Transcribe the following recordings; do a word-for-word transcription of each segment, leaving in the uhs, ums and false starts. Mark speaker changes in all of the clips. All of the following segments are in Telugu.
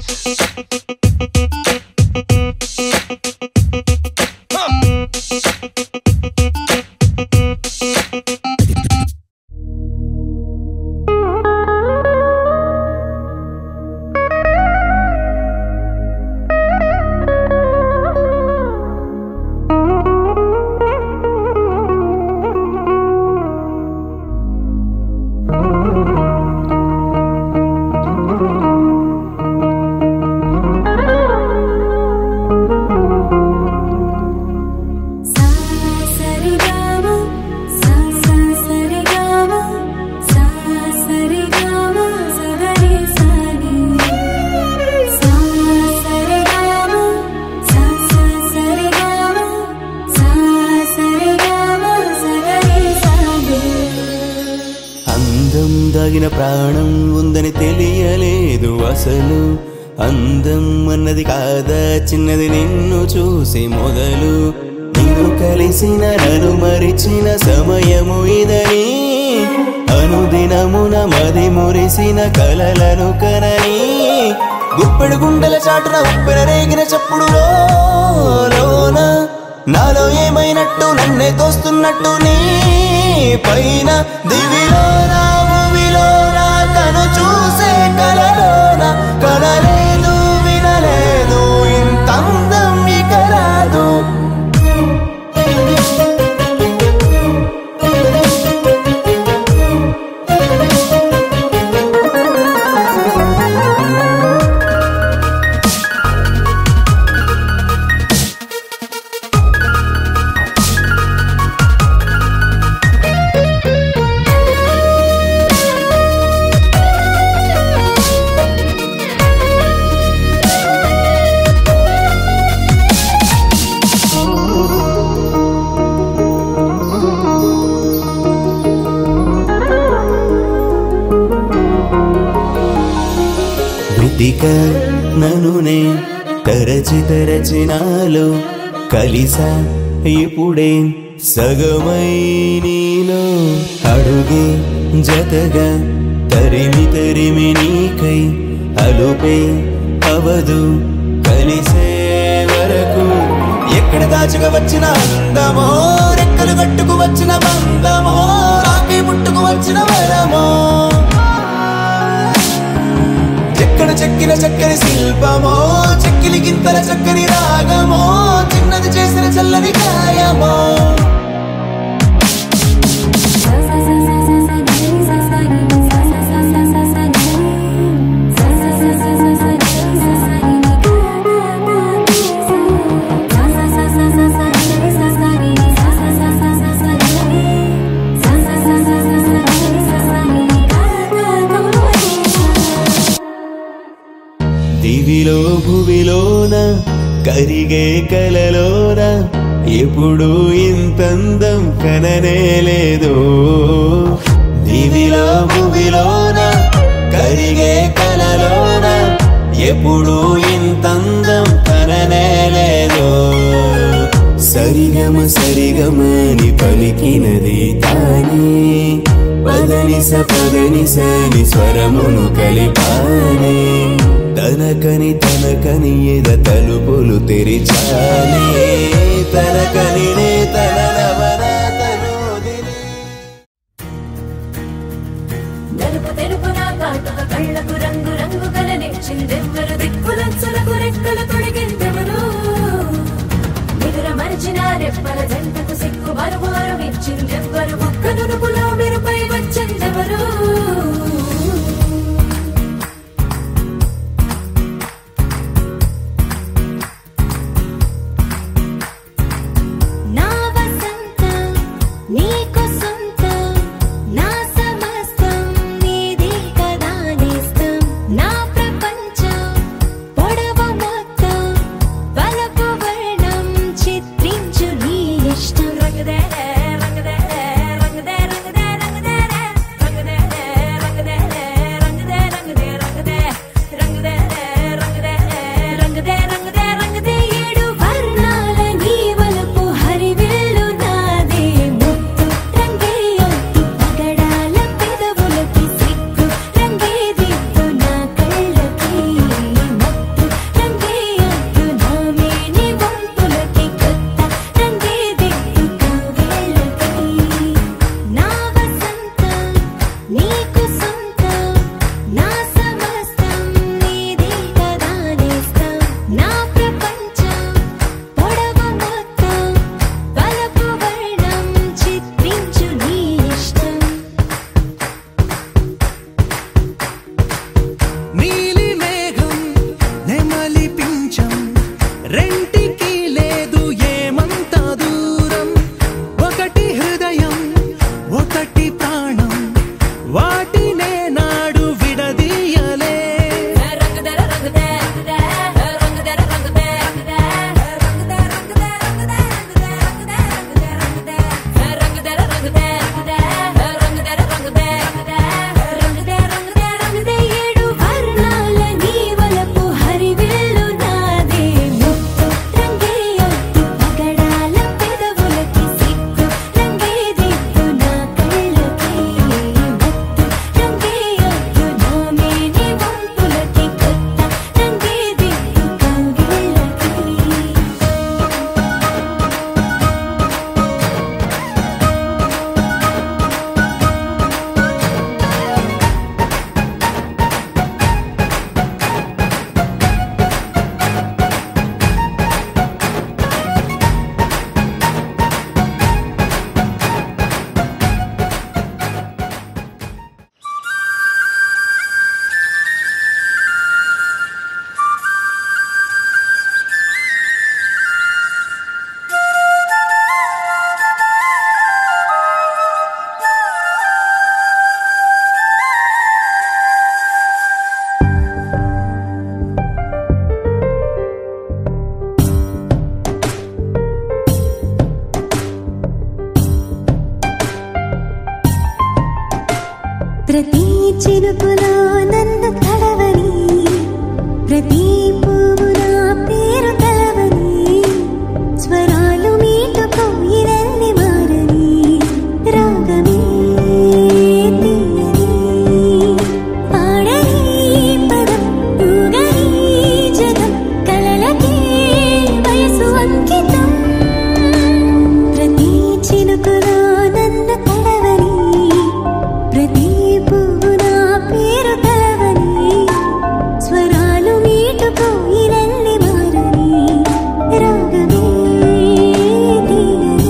Speaker 1: దాగిన ప్రాణం ఉందని తెలియలేదు అసలు అందం అన్నది కాదా చిన్నది నిన్ను చూసి మొదలు నిన్ను కలిసిన నన్ను మరిచిన సమయము ఇదని అనుదినమున మది మురిసిన కలలను కనని గుప్పెడు గుండెల చాటున ఉప్పెన రేగిన చప్పుడు లోన నాలో ఏమైనట్టు నన్నే తోస్తున్నట్టు నీ పైన దివిలోన భూమిలోన కను చూసే కలలోన కనలేదు వినలేదు ఇంత అందం ఇక రాదు ననునే తరచి తరచి నాలో కలిసా ఇప్పుడే సగమై నీలో అడుగే జతగా తరిమి తరిమి నీకై అలుపే అవదు కలిసే వరకు ఎక్కడ దాచుకు వచ్చిన అందమో రెక్కలు కట్టుకు వచ్చిన బంధమో రాకి ముట్టుకు వచ్చిన వరమో చెక్కన చెక్కిన చక్కని శిల్పమో చెక్కిలి గింతల చక్కని రాగమో చిన్నది చేసిన చల్లని కాయమో దివిలో భువిలోన కరిగే కలలోన ఎప్పుడు ఇంతందం కననే లేదు దివిలో భువిలోన కరిగే కలలోన ఎప్పుడు ఇంతందం కననే లేదు సరిగమ సరిగమని పలికినది తానే పదనిస పదనిస ని స్వరమును కలిపానే తనకని తనకని ఎద తలుపులు తెరిచానే తనకని నే తననవన తనోదినే
Speaker 2: నలుపు తెలుపు నా కాటుక కళ్ళకు రంగు రంగు కలనిచ్చిందెవ్వరు దిక్కులొచ్చులకు రెక్కలు తొడిగిందెవరు నిదుర మరిచిన రెప్పల జంటకు సిక్కు మరుమారు ఇచ్చిందెవ్వరు ఒక్క నునుపులో మెరుపై వచ్చిందెవరు
Speaker 3: ప్రతి చినుకులో నన్ను తడవని, ప్రతి పువ్వు నా పేరు తలవని, స్వరాలు మీటుకో ఇరల్లి మారని, రాగమే తీయని, పాడని పదం ఊగని జగం, కలలకే వయసు అంకితం. ప్రతి చినుకులో నన్ను తడవని, ప్రతి పువ్వు నా పేరు తలవని, స్వరాలు మీటుకో ఇరల్లి మారని, రాగమే తీయని.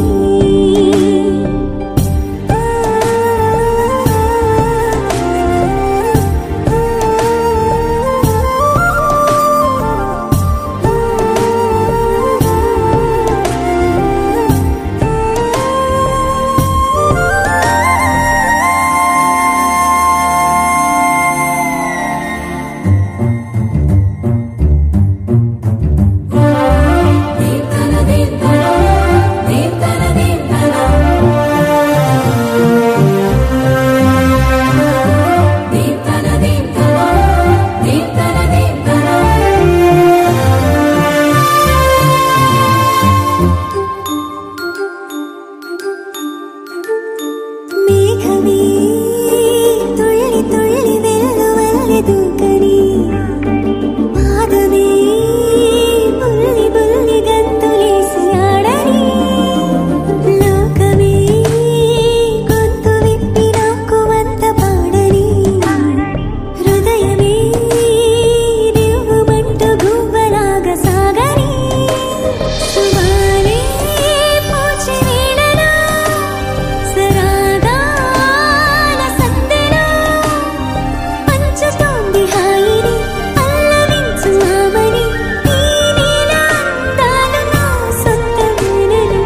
Speaker 3: మేఘమే తుళ్ళి తుళ్ళి వెల్లువల్లె దూకని, పాదమే బుల్లి బుల్లి గంతులేసి ఆడని, లోకమే గొంతు విప్పి నాకు వంత పాడని, హృదయమే దివ్వుమంటూ గువ్వలాగా సాగని, సుమాలే పూచి వీడనా, సరాగాల సందెలో పంచుతోంది హాయిని, పల్లవించు ఆమని, ఈ నీల అందాలు నా సొంతమేనని.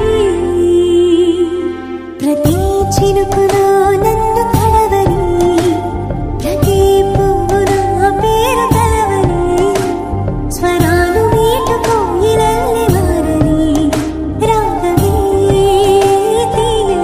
Speaker 3: ప్రతి చినుకులో నన్ను తడవని, ప్రతి పువ్వు నా పేరు తలవని, స్వరాలు మీటుకో ఇరల్లి మారని, రాగమే తీయని.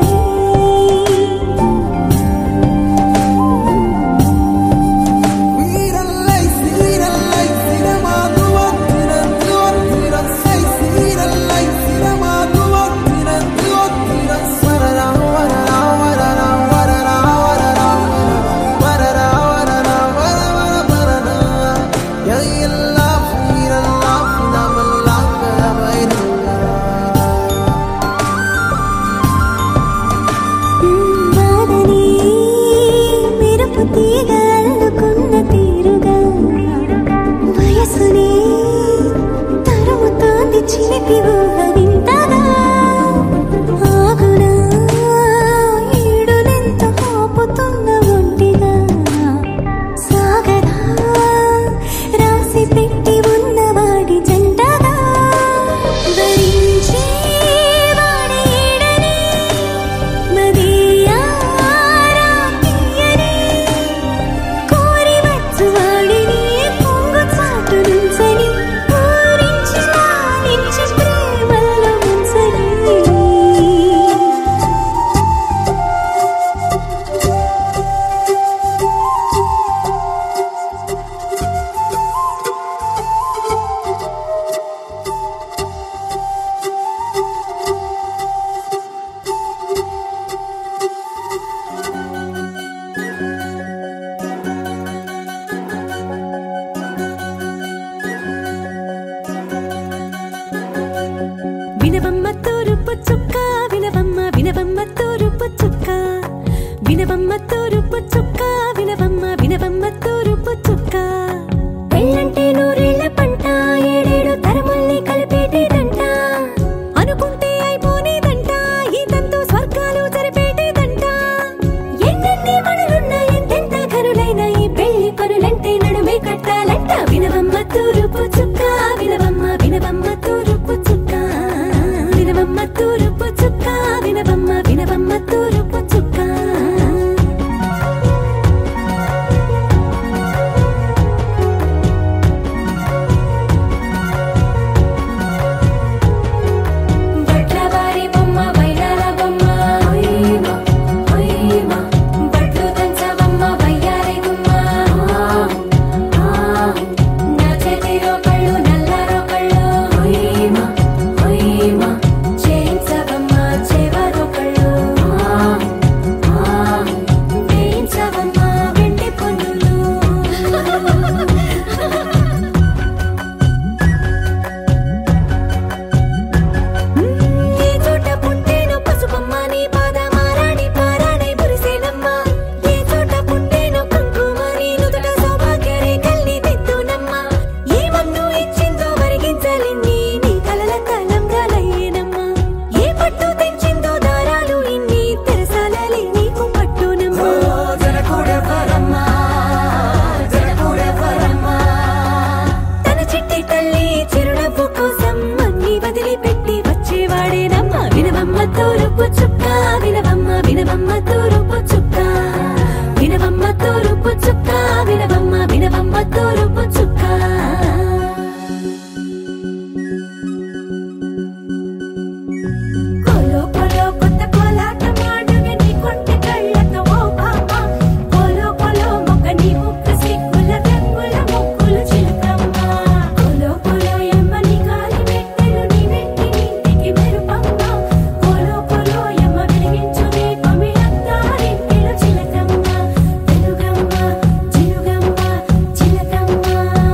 Speaker 3: వానని మెరుపు తీగ అల్లుకున్న తీరుగా, వయసుని తరుముతోంది చిలిపి ఊహ వింతగా, ఆగునా ఈడునెంత ఆపుతున్న ఒంటిగా, సాగదా రాసి పెట్టి ఉన్నవాడి జంటగా, వరించే వాడి ఈడని, మదియారా తీయని, కోరి వచ్చు వాడిని పొంగు చాటు నుంచని, ఊరించి లాలించి ప్రేమల్లో ముంచని. వినవమ్మ తూరుపు చుక్క, వినవమ్మ వినవమ్మ తూరుపు చుక్క, వినవమ్మ తూరుపు చుక్క, వినవమ్మ వినవమ్మ తూరుపు చుక్క. పెళ్ళంటే నూరేళ్ల పంట, ఏడేడు తరముల్ని కలిపేటేదంట, అనుకుంటే అయిపోనేదంట, ఈ తంతు స్వర్గాలు జరిపేటేదంట. ఎన్నెన్ని మనులున్నా ఎంతెంత ఘనులైన ఈ పెళ్లి పనులంటే నడుమే కట్టాలంట. వినవమ్మ తూరుపు చుక్క, వినవమ్మ వినవమ్మ తూరుపు చుక్క, వినవమ్మ తూరుపు చుక్క, వినవమ్మ వినవమ్మ తూరుపు చుక్క. బొమ్మ వైరాల బొమ్మ, వినవమ్మ వినవమ్మ తూరుపు చుక్క వినవమ్మ తూరుపు చుక్క వినవమ్మ వినవమ్మ తూరుపు చుక్క కొలో కొలో కొత్త కోలాట మాడవి నీ కొంటి కళ్ళతో ఓ బామ్మ కొలో కొలో మొక్క నీ ముక్క సిక్కుల వెంగుల ముక్కులు చిలకమ్మ కొలో కొలో ఎమ్మ నీ కాలి మెట్టెలు నీ వెంటి నింటికి మెరుపమ్మ కొలో కొలో ఎమ్మ వెలిగించు దీపమి అత్తారింటిలో చిలకమ్మ వెలుగమ్మ చిలుగమ్మ చిలకమ్మ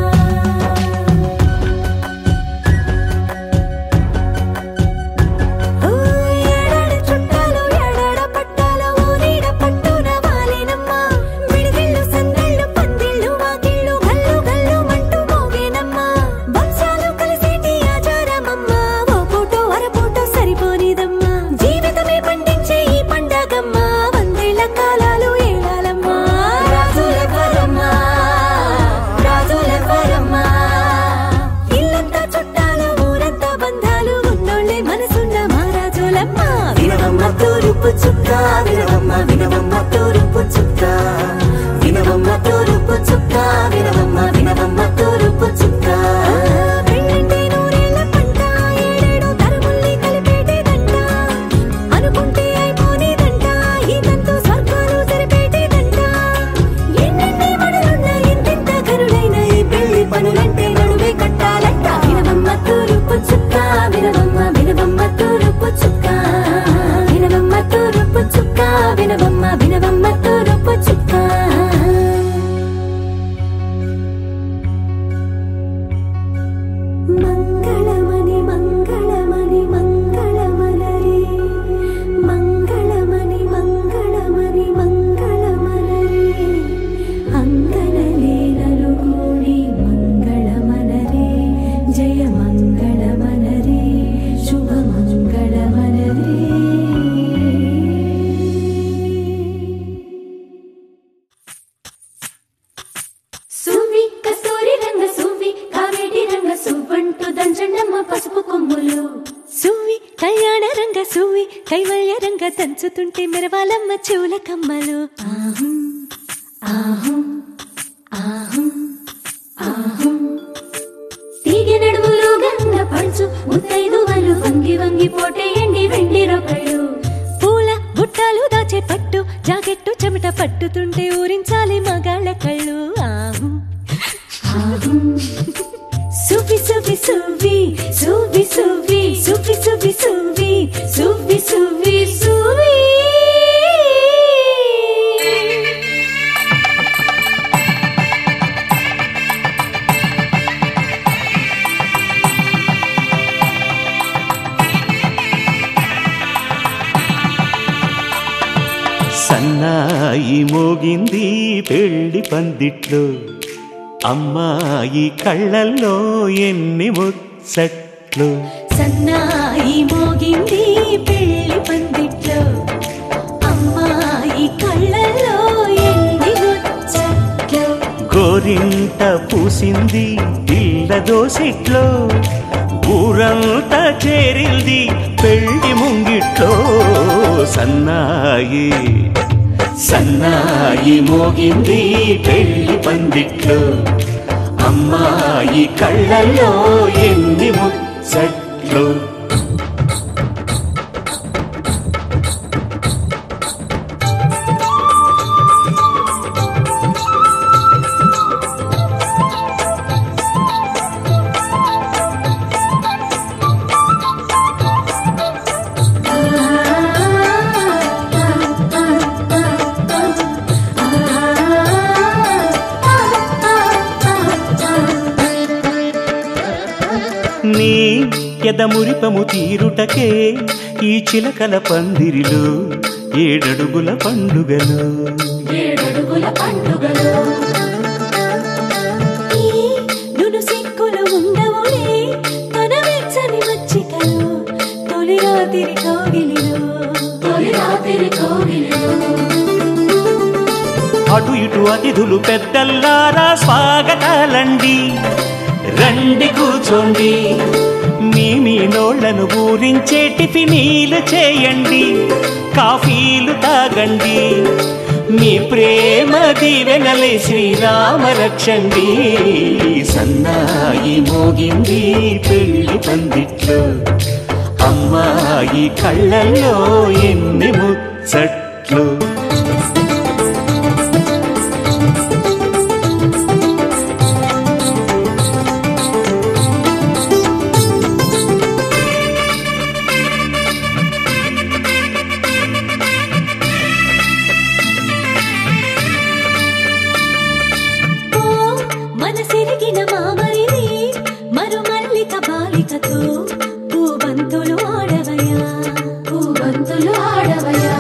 Speaker 3: ఓ ఏడాడ చుట్టాలు ఏడాడ పట్టాలు ఊరిడ పట్టున వాలినమ్మ విడిదిళ్ళు సందళ్ళు పందిళ్ళు వాకిళ్ళు గల్లు గల్లు మంటూ మోగేనమ్మ వంశాలు కలిసేటి ఆచారమమ్మ ఓ పూటో అరపూటో సరిపోనిదమ్మ జీవితమే పండించే ఈ పండగమ్మ వందేళ్ల కాలాలు ఏలాలమ్మ రాజులెవరమ్మ రాజులెవరమ్మ ఇల్లంతా చుట్టాలు ఊరంతా బంధాలు ఉన్నోళ్ళే మనసున్న మహారాజులమ్మ వినవమ్మ తూరుపు చుక్క వినవమ్మ వినవమ్మ తూరుపు చుక్క వినవమ్మ తూరుపు చుక్క వినవమ్మ వినవమ్మ తూరుపు చుక్క పెళ్ళంటే నూరేళ్ల పంట ఏడేడు తరముల్ని కలిపేటేదంట అనుకుంటే అయిపోనేదంట ఈతంతో స్వర్గాలు సరిపేటేదంట ఎన్నెన్ని మడులున్న ఎంతెంత కరుడైన ఈ పెళ్లి పనులంటే నడువే కట్టాలంట వినవమ్మ తూరుపు చుక్క వినవమ్మ వినవమ్మ తూరుపు చుక్క వినవమ్మ తూరుపు చుక్క వినవమ్మ వినవమ్మ తూరుపు చుక్క మంగళమణి మంగళమణి మంగళమలరే మంగళమణి మంగళమణి మంగళమలరే అంగనలే నలుగూడి మంగళమనరే జయ మంగళమనరే శుభ మంగళమనరే సువి కస్తూరి రంగ సువి కావేటి రంగ సువ్వంటూ దంచండమ్మ పసుపు కొమ్ములు సువి కళ్యాణ రంగ సువి కైవల్య రంగ దంచుతుంటే మెరవాలమ్మ చెవుల కమ్మలు ఆహుం ఆహుం ఆహుం ఆహుం తీగ నడుములు గంగ పంచు ముత్తైదువలు వంగి వంగి పోటేయండి వెండి రొకళ్ళు పూల బుట్టాలు దాచే పట్టు జాకెట్టు చెమట పట్టుతుంటే ఊరించాలి మగాళ్ళ కళ్ళు ఆహుం ఆహుం సువి సువి సువి సువి సువి సువి సువి సువి సువి సువి సువి
Speaker 1: సన్నాయి మోగింది పెళ్లి పందిట్లో అమ్మాయి కళ్ళల్లో ఎన్ని ముచ్చట్లు
Speaker 3: సన్నాయి మోగింది పెళ్లి పందిట్లో అమ్మాయి కళ్ళల్లో ఎన్ని ముచ్చట్లు
Speaker 1: గోరింట పూసింది ఇళ్ళ దోసిట్లో ఊరంతా చేరింది పెళ్లి ముంగిట్లో సన్నాయి సన్నాయి మోగింది పెళ్లి పందిట్లో అమ్మాయి కళ్ళల్లో ఎన్ని ముచ్చట్లు నీ ఎదమురిపము తీరుటకే ఈ చిలకల పందిరిలో ఏడడుగుల పండుగలు
Speaker 3: ఏడడుగుల పండుగలు ఈ నును సిక్కులు ఉండవులే తన వెచ్చని మచ్చికలు తొలి రాత్రి కోగిలిలో తొలి రాత్రి కోగిలిలో
Speaker 1: అటు ఇటు అతిథులు పెద్దల్లారా స్వాగతాలండి రండి కూర్చోండి మీ మీ నోళ్లను ఊరించే టిఫినీలు చేయండి, కాఫీలు తాగండి, మీ ప్రేమ దీవెనలే శ్రీరామ రక్షండి. సన్నాయి మోగింది పెళ్లి పందిట్లో, అమ్మాయి కళ్ళల్లో ఎన్ని ముచ్చట్లు.
Speaker 3: మనసిరిగిన మామరిది మరుమల్లిక బాలికతో పూబంతులు ఆడవయా, పూబంతులు ఆడవయా.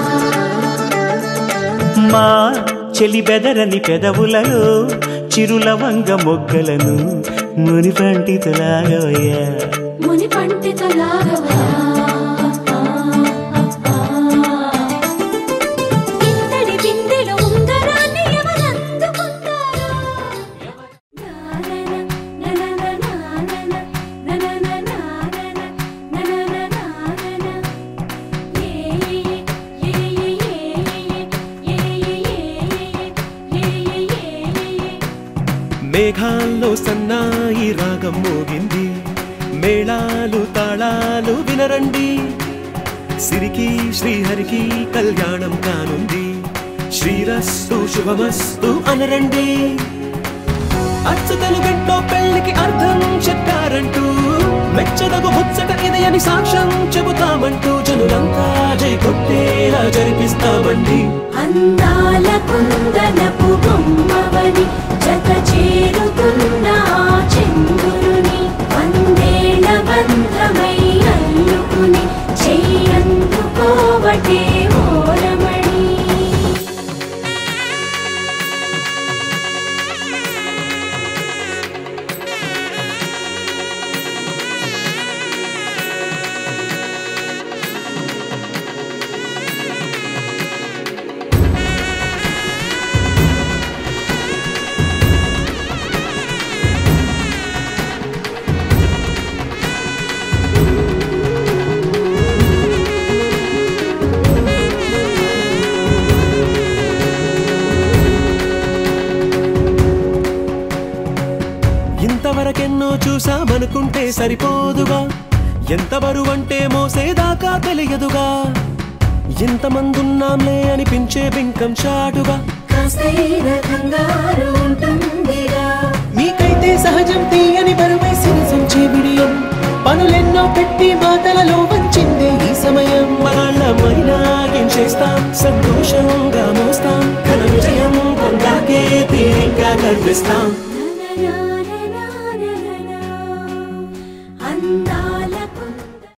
Speaker 1: మా చెలి బెదరని పెదవులలో చిరులవంగ మొగ్గలను ముని పండితులాగవయ్యా,
Speaker 3: ముని పండితులాగవయా. ఇంతటి బిందెలో ఉంగరాన్ని ఎవరందుకుంటారో.
Speaker 4: మేఘాల్లో సన్నాయి రాగం మోగింది, మేళాలు తాళాలు వినరండి. సిరికి శ్రీహరికి కళ్యాణం కానుంది, శ్రీరస్తు శుభమస్తు అనరండి. అచ్చ తెలుగింట్లో పెళ్లికి అర్థం చెప్పారంటూ, మెచ్చదగు ముచ్చట ఇది అని సాక్ష్యం చెబుతామంటూ, జనులంతా జై కొట్టేలా జరిపిస్తామండి.
Speaker 3: అందాల కుందనపు బొమ్మవని జత చేరుతున్న చంద్రుని, వందేళ్ల బంధమై అల్లుకుని చెయ్యందుకోవటే ఓరమణి.
Speaker 4: ఇంతవరకెన్నో చూసామనుకుంటే సరిపోదుగా, ఎంత బరువంటే మోసేదాకా తెలియదుగా. ఇంతమందున్నాంలే అనిపించే బింకం చాటుగా,
Speaker 3: కాస్తైన కంగారు ఉంటుందిగా.
Speaker 4: మీకైతే సహజం తీయని బరువై సిరిసంచే బిడియం, పనులెన్నో పెట్టి మాటలలో వంచిందే ఈ సమయం. మనాళ్ళమైనా ఏం చేస్తాం, సంతోషంగా మోస్తాం, ఘన విజయం పొందాకే తీరిగ్గా కనిపిస్తాం.
Speaker 3: నా